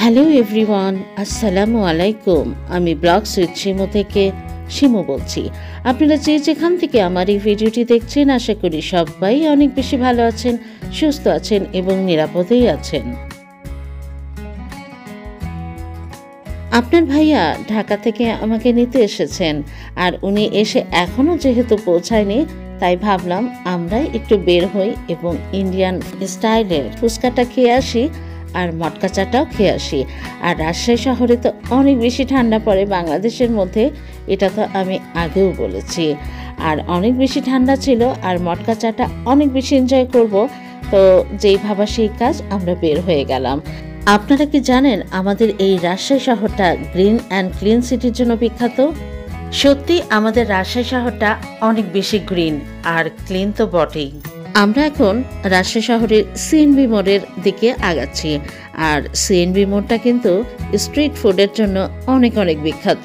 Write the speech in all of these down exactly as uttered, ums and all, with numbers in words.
Hello everyone, আসসালামু আলাইকুম। আমি ব্লগস উইথ শিমু থেকে শিমু বলছি। আপনারা যে যেখান থেকে আমার এই ভিডিওটি দেখছেন, আশা করি সবাই অনেক বেশি ভালো আছেন, সুস্থ আছেন এবং নিরাপদেই আছেন। আপনার ভাইয়া ঢাকা থেকে আমাকে নিতে এসেছেন, আর উনি এসে এখনও যেহেতু পৌঁছায়নি, তাই ভাবলাম আমরাই একটু বের হই এবং ইন্ডিয়ান স্টাইলের ফুচকাটা খেয়ে আসি আর মটকা চাটাও খেয়ে আসি। আর রাজশাহী শহরে তো অনেক বেশি ঠান্ডা পড়ে বাংলাদেশের মধ্যে, এটা তো আমি আগেও বলেছি। আর অনেক বেশি ঠান্ডা ছিল, আর মটকা চাটা অনেক বেশি এনজয় করব। তো যেই ভাবা সেই কাজ, আমরা বের হয়ে গেলাম। আপনারা কি জানেন আমাদের এই রাজশাহী শহরটা গ্রিন অ্যান্ড ক্লিন সিটির জন্য বিখ্যাত? সত্যি আমাদের রাজশাহী শহরটা অনেক বেশি গ্রিন আর ক্লিন তো বটেই। আমরা এখন রাজশাহী শহরের সিএনবি মোড়ের দিকে আগাচ্ছি, আর সিএনবি মোড়টা কিন্তু স্ট্রিট ফুডের জন্য অনেক অনেক বিখ্যাত।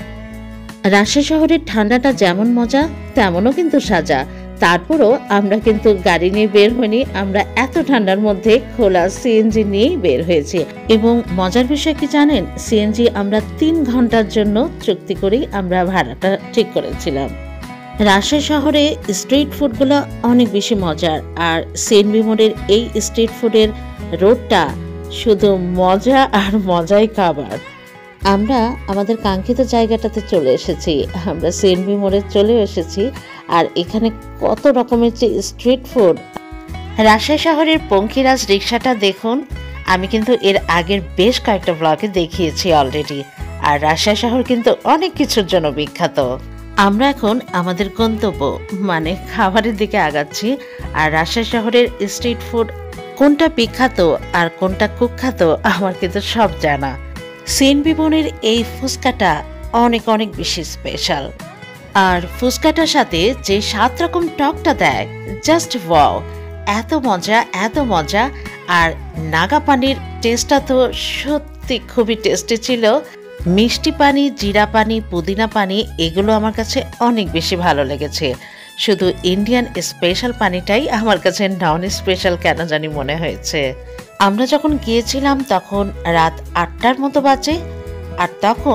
রাজশাহী শহরের ঠান্ডাটা যেমন মজা, তেমনও কিন্তু সাজা। তারপরও আমরা কিন্তু গাড়ি নিয়ে বের হইনি, আমরা এত ঠান্ডার মধ্যে খোলা সিএনজি নিয়েই বের হয়েছি। এবং মজার বিষয় কি জানেন, সিএনজি আমরা তিন ঘন্টার জন্য চুক্তি করেই আমরা ভাড়াটা ঠিক করেছিলাম। রাজশাহী শহরে স্ট্রিট ফুডগুলো অনেক বেশি মজার, আর সিএনবি মোড়ের এই স্ট্রিট ফুডের রোডটা শুধু মজা আর মজাই খাবার। আমরা আমাদের কাঙ্ক্ষিত জায়গাটাতে চলে এসেছি, আমরা সিএনবি মোড়ে চলে এসেছি। আর এখানে কত রকমের যে স্ট্রিট ফুড। রাজশাহী শহরের পঙ্খিরাজ রিক্সাটা দেখুন, আমি কিন্তু এর আগের বেশ কয়েকটা ব্লগে দেখিয়েছি অলরেডি। আর রাজশাহী শহর কিন্তু অনেক কিছুর জন্য বিখ্যাত। আমরা এখন আমাদের গন্তব্য মানে খাবারের দিকে আগাচ্ছি। আর রাজশাহী শহরের স্ট্রিট ফুড কোনটা বিখ্যাত আর কোনটা কুখ্যাত আমার কিন্তু সব জানা। সিএনবি মোড়ের এই ফুচকাটা অনেক অনেক বেশি স্পেশাল। আর ফুচকাটার সাথে যে সাত রকম টকটা দেয়, জাস্ট ওয়াও, এত মজা এত মজা। আর নাগা পানির টেস্টটা তো সত্যি খুবই টেস্টি ছিল। মিষ্টি পানি, জিরা পানি, পুদিনা পানি, এগুলো আমার কাছে অনেক বেশি ভালো লেগেছে। শুধু ইন্ডিয়ান স্পেশাল পানিটাই আমার কাছে নন স্পেশাল কেন জানি মনে হয়েছে। আমরা যখন গিয়েছিলাম তখন রাত আটটার মতো বাজে, আর তখন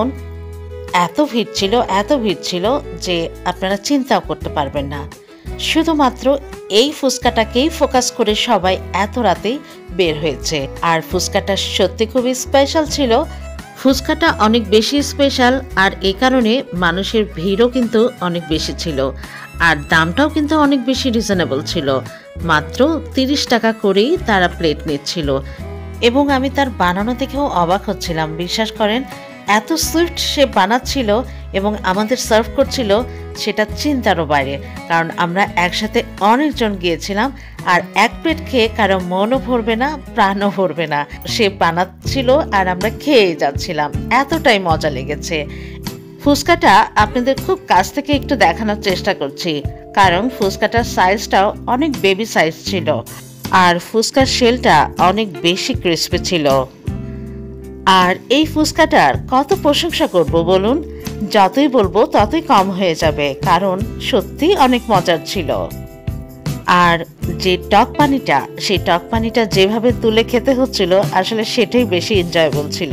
এত ভিড় ছিল এত ভিড় ছিল যে আপনারা চিন্তাও করতে পারবেন না। শুধুমাত্র এই ফুচকাটাকেই ফোকাস করে সবাই এত রাতেই বের হয়েছে। আর ফুচকাটা সত্যি খুবই স্পেশাল ছিল। ফুচকাটা অনেক বেশি স্পেশাল, আর এই কারণে মানুষের ভিড়ও কিন্তু অনেক বেশি ছিল। আর দামটাও কিন্তু অনেক বেশি রিজনেবল ছিল, মাত্র তিরিশ টাকা করেই তারা প্লেট নিচ্ছিল। এবং আমি তার বানানো দেখেও অবাক হচ্ছিলাম। বিশ্বাস করেন, এত সুইফট সে বানাচ্ছিল এবং আমাদের সার্ভ করছিল, সেটা চিন্তারও বাইরে। কারণ আমরা একসাথে অনেকজন গিয়েছিলাম, আর এক প্লেট খেয়ে কারো মনও ভরবে না, প্রাণও ভরবে না। সে বানাচ্ছিল আর আমরা খেয়ে যাচ্ছিলাম, এতটাই মজা লেগেছে। ফুচকাটা আপনাদের খুব কাছ থেকে একটু দেখানোর চেষ্টা করছি, কারণ ফুচকাটার সাইজটাও অনেক বেবি সাইজ ছিল, আর ফুচকার শেলটা অনেক বেশি ক্রিস্পি ছিল। আর এই ফুচকাটার কত প্রশংসা করব বলুন, যতই বলবো ততই কম হয়ে যাবে, কারণ সত্যি অনেক মজার ছিল। আর যে টক পানিটা, সেই টক পানিটা যেভাবে তুলে খেতে হচ্ছিল, আসলে সেটাই বেশি এনজয়েবল ছিল।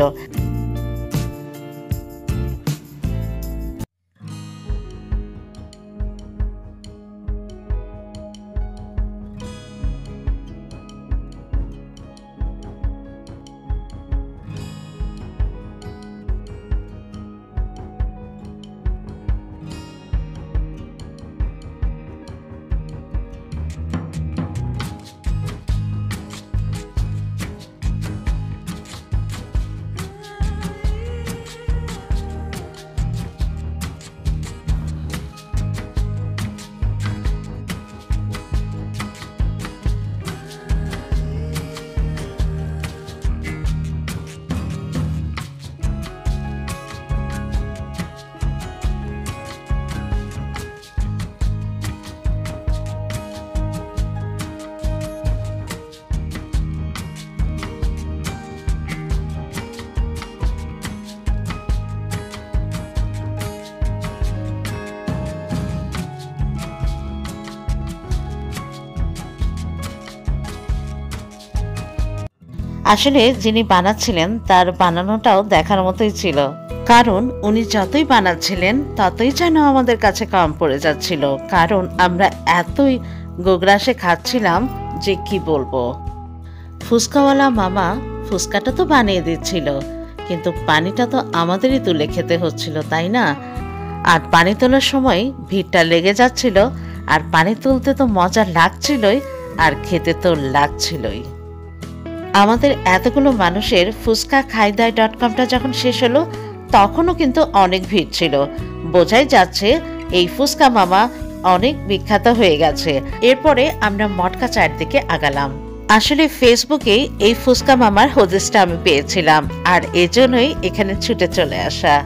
আসলে যিনি বানাচ্ছিলেন তার বানানোটাও দেখার মতোই ছিল, কারণ উনি যতই বানাচ্ছিলেন ততই যেন আমাদের কাছে কম পড়ে যাচ্ছিল, কারণ আমরা এতই গোগ্রাসে খাচ্ছিলাম যে কি বলবো। ফুচকাওয়ালা মামা ফুচকাটা তো বানিয়ে দিচ্ছিল, কিন্তু পানিটা তো আমাদেরই তুলে খেতে হচ্ছিল, তাই না? আর পানি তোলার সময় ভিড়টা লেগে যাচ্ছিল, আর পানি তুলতে তো মজা লাগছিলই, আর খেতে তো লাগছিলই। আমাদের এতগুলো মানুষের ফুচকা খাইদাই ডট কমটা যখন শেষ হলো তখনও কিন্তু অনেক ভিড় ছিল, বোঝাই যাচ্ছে এই ফুচকা মামা অনেক বিখ্যাত হয়ে গেছে। এরপরে আমরা মটকা চায়ের দিকে আগালাম। আসলে ফেসবুকে এই ফুচকা মামার হদিসটা আমি পেয়েছিলাম, আর এজন্যই এখানে ছুটে চলে আসা।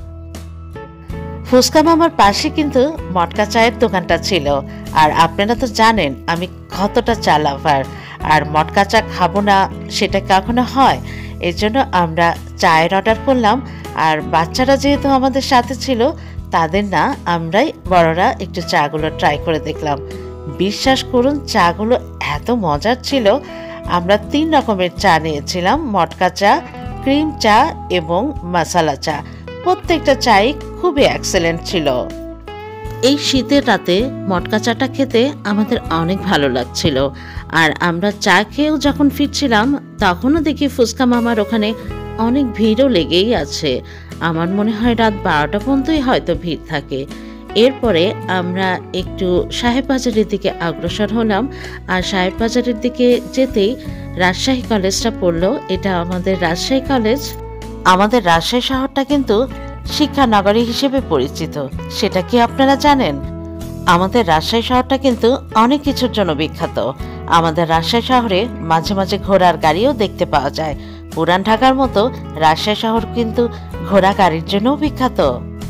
ফুচকা মামার পাশে কিন্তু মটকা চায়ের দোকানটা ছিল, আর আপনারা তো জানেন আমি কতটা চা লাভার, আর মটকা চা খাবো না সেটা কখনো হয়। এর জন্য আমরা চায়ের অর্ডার করলাম, আর বাচ্চারা যেহেতু আমাদের সাথে ছিল তাদের না আমরাই বড়রা একটু চাগুলো ট্রাই করে দেখলাম। বিশ্বাস করুন চাগুলো এত মজার ছিল। আমরা তিন রকমের চা নিয়েছিলাম, মটকা চা, ক্রিম চা এবং মশালা চা। প্রত্যেকটা চাই খুবই এক্সেলেন্ট ছিল। এই শীতের রাতে মটকা চাটা খেতে আমাদের অনেক ভালো লাগছিল, আর আমরা চা খেয়েও যখন ফিরছিলাম তখনও দেখি ফুচকা মামার ওখানে অনেক ভিড়ও লেগেই আছে। আমার মনে হয় রাত বারোটা পর্যন্তই হয়তো ভিড় থাকে। এরপরে আমরা একটু সাহেব বাজারের দিকে অগ্রসর হলাম, আর সাহেব বাজারের দিকে যেতেই রাজশাহী কলেজটা পড়লো। এটা আমাদের রাজশাহী কলেজ। আমাদের রাজশাহী শহরটা কিন্তু শিক্ষা নগরী হিসেবে পরিচিত, সেটা কি আপনারা জানেন? আমাদের রাজশাহী শহরটা কিন্তু অনেক কিছুর জন্য বিখ্যাত। আমাদের রাজশাহী শহরে মাঝে মাঝে ঘোড়ার গাড়িও দেখতে পাওয়া যায়। পুরান ঢাকার মতো রাজশাহী শহর কিন্তু ঘোড়া গাড়ির জন্যও বিখ্যাত।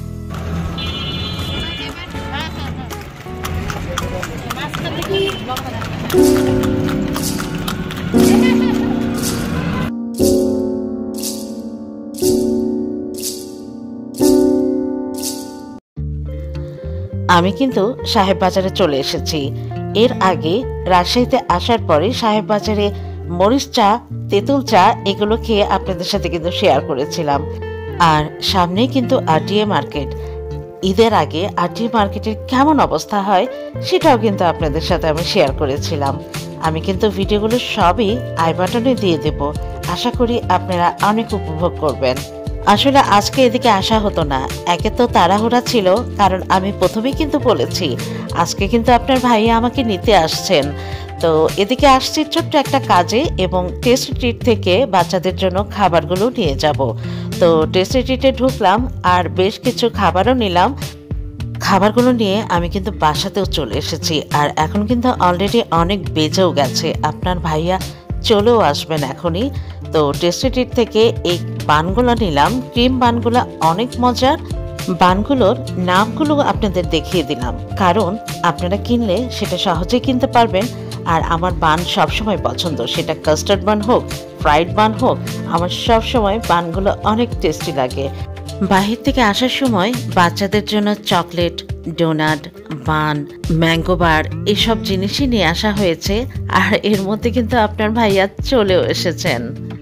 আমি কিন্তু সাহেব বাজারে চলে এসেছি। এর আগে রাজশাহীতে আসার পরে সাহেব বাজারে মরিচ চা, তেঁতুল চা এগুলো খেয়ে আপনাদের সাথে কিন্তু শেয়ার করেছিলাম। আর সামনেই কিন্তু আরটিএ মার্কেট। ঈদের আগে আরটিএ মার্কেটের কেমন অবস্থা হয় সেটাও কিন্তু আপনাদের সাথে আমি শেয়ার করেছিলাম। আমি কিন্তু ভিডিওগুলো সবই আই বাটনে দিয়ে দেব, আশা করি আপনারা অনেক উপভোগ করবেন। আসলে আজকে এদিকে আসা হতো না, একে তো তাড়াহুড়া ছিল, কারণ আমি প্রথমেই কিন্তু বলেছি আজকে কিন্তু আপনার ভাইয়া আমাকে নিতে আসছেন। তো এদিকে আসছি ছোট্ট একটা কাজে, এবং টেস্টি ট্রিট থেকে বাচ্চাদের জন্য খাবারগুলো নিয়ে যাব। তো টেস্টি ট্রিটে ঢুকলাম আর বেশ কিছু খাবারও নিলাম। খাবারগুলো নিয়ে আমি কিন্তু বাসাতেও চলে এসেছি, আর এখন কিন্তু অলরেডি অনেক বেজেও গেছে। আপনার ভাইয়া চলেও আসবেন এখনই। তো টেস্টি ট্রিট থেকে এই বানগুলো নিলাম, ক্রিম বানগুলো অনেক মজার। বানগুলোর নামগুলো আপনাদের দেখিয়ে দিলাম, কারণ আপনারা কিনলে সেটা সহজেই কিনতে পারবেন। আর আমার বান সবসময় পছন্দ, সেটা কাস্টার্ড বান হোক, ফ্রাইড বান হোক, আমার সবসময় বানগুলো অনেক টেস্টি লাগে। বাহির থেকে আসার সময় বাচ্চাদের জন্য chocolate, donut, bun, mango bar এসব জিনিসই নিয়ে আসা হয়েছে। আর এর মধ্যে কিন্তু আপনার ভাইয়া চলেও এসেছেন।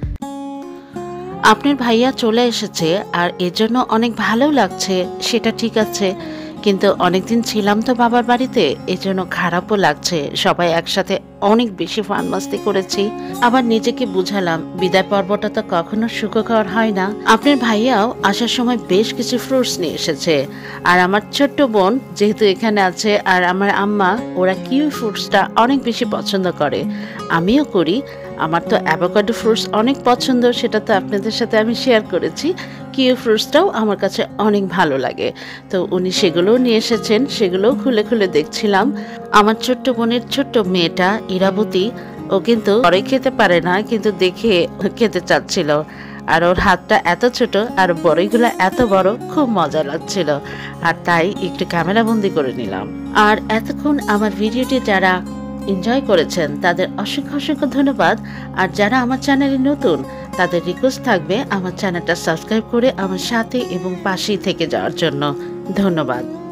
আপনার ভাইয়া চলে এসেছে আর এর জন্য অনেক ভালো লাগছে, সেটা ঠিক আছে, কিন্তু অনেকদিন ছিলাম তো বাবার বাড়িতে, এজন্য খারাপও লাগছে। সবাই একসাথে অনেক বেশি ফান মাস্তি করেছি। আবার নিজেকে বুঝালাম বিদায় পর্বটা তো কখনো সুখকর হয় না। আপনার ভাইয়াও আসার সময় বেশ কিছু ফ্রুটস নিয়ে এসেছে, আর আমার ছোট্ট বোন যেহেতু এখানে আছে, আর আমার আম্মা, ওরা কিউই ফ্রুটসটা অনেক বেশি পছন্দ করে, আমিও করি। আমার তো অ্যাভোকাডো ফ্রুটস অনেক পছন্দ, সেটা তো আপনাদের সাথে আমি শেয়ার করেছি। কিউই ফ্রুটসটাও আমার কাছে অনেক ভালো লাগে। তো উনি সেগুলোও নিয়ে এসেছেন, সেগুলোও খুলে খুলে দেখছিলাম। আমার ছোট্ট বোনের ছোট্ট মেয়েটা ইরাবতী, ও কিন্তু পরে খেতে পারে না, কিন্তু দেখে খেতে চাচ্ছিল। আর ওর হাতটা এত ছোট আর বড়ইগুলো এত বড়, খুব মজা লাগছিল। আর তাই একটু ক্যামেরাবন্দি করে নিলাম। আর এতক্ষণ আমার ভিডিওটি যারা এনজয় করেছেন তাদের অসংখ্য অসংখ্য ধন্যবাদ। আর যারা আমার চ্যানেলে নতুন তাদের রিকোয়েস্ট থাকবে আমার চ্যানেলটা সাবস্ক্রাইব করে আমার সাথে এবং পাশেই থেকে যাওয়ার জন্য। ধন্যবাদ।